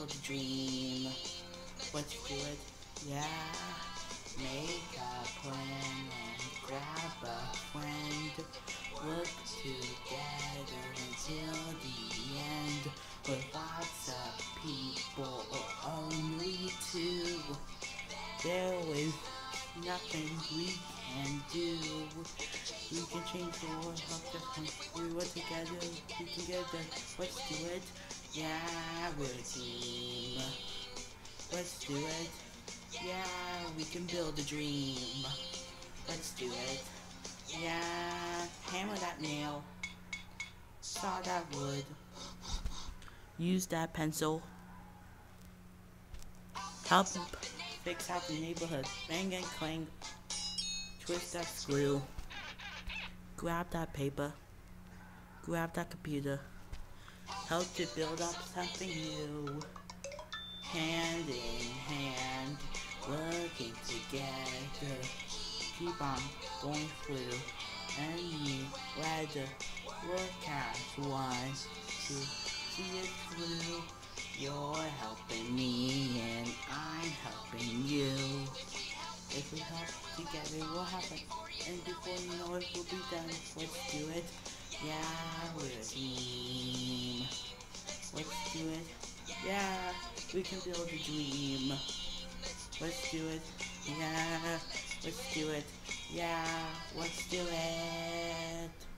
build a dream. Let's do it. Yeah. Make a plan and grab a friend. Work together until the end. With lots of people or only two. There is nothing we can do. We can change the world, help the country. We work together, we can get there. Let's do it. Yeah, we're a team. Let's do it. Yeah, we can build a dream. Let's do it. Yeah, hammer that nail. Saw that wood. Use that pencil. Help fix out the neighborhood. Bang and clang. Twist that screw. Grab that paper. Grab that computer. Help to build up something new. Hand in hand, working together. Keep on going through any weather. Work as one to see it through. You're helping me and I'm helping you. If we help together, we'll have it. And before you know it, we'll be done. Let's do it. Yeah, we're a team. Let's do it. Yeah, we can build a dream. Let's do it. Yeah, let's do it. Yeah, let's do it.